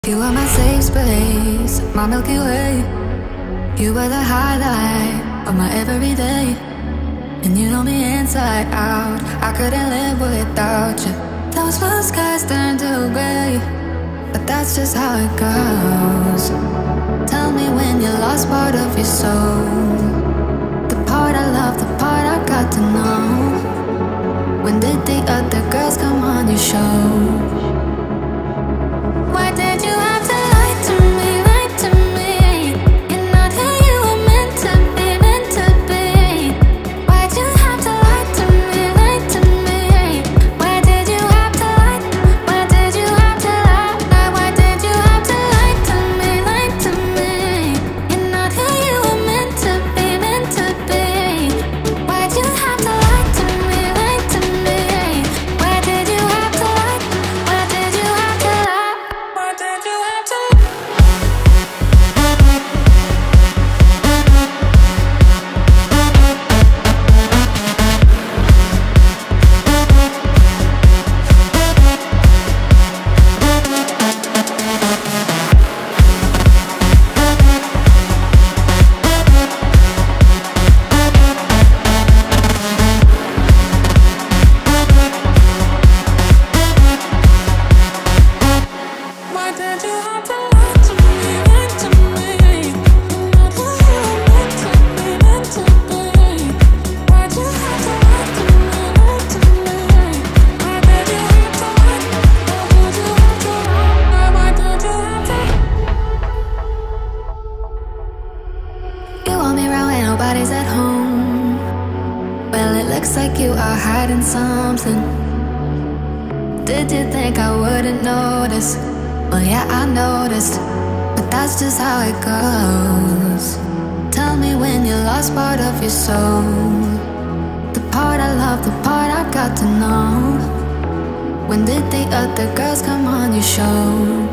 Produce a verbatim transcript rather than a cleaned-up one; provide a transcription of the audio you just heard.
You are my safe space, my Milky Way. You were the highlight of my everyday. And you know me inside out, I couldn't live without you. Those blue skies turn to gray, but that's just how it goes. Tell me when you lost part of your soul, the part I love, the part I got to know. When did the other girls come on your show? Why did you have to lie to me, lie to me? You're not who you were meant to be, meant to be. Why'd you have to lie to me, lie to me? Why did you have to lie? Why did you have to lie? Why did you have to lie to me, lie to me? You're not who you were meant to be, meant to be. Why'd you have to lie to me, lie to me? Why did you have to lie? Why did you have to lie? Why did you have to lie? Why did you have to lie to me, lie to me? Not who you were meant to be, meant to be. Why'd you have to lie to me, lie to me? Why did you have to lie? Why did you have to lie? Why did you have to? You want me around when nobody's at home. Well, it looks like you are hiding something. Did you think I wouldn't notice? Well, yeah, I noticed, but that's just how it goes. Tell me when you lost part of your soul, the part I love, the part I got to know. When did the other girls come on your show?